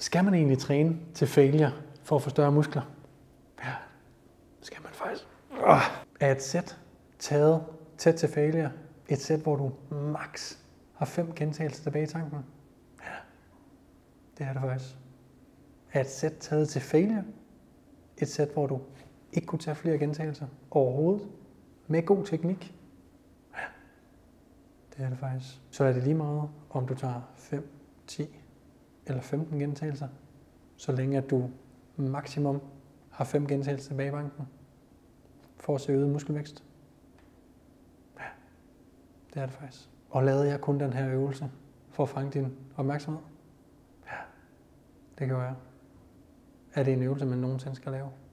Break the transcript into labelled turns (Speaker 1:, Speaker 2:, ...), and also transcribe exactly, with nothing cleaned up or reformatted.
Speaker 1: Skal man egentlig træne til failure for at få større muskler? Ja, det skal man faktisk. Er et sæt taget tæt til failure et sæt, hvor du max har fem gentagelser tilbage i tanken? Ja, det er det faktisk. Er et sæt taget til failure et sæt, hvor du ikke kunne tage flere gentagelser overhovedet med god teknik? Ja, det er det faktisk. Så er det lige meget, om du tager fem, ti eller femten gentagelser, så længe at du maksimum har fem gentagelser tilbage i banken for at se øget muskelvækst. Ja, det er det faktisk. Og lavede jeg kun den her øvelse for at fange din opmærksomhed? Ja, det kan være. Er det en øvelse, man nogensinde skal lave?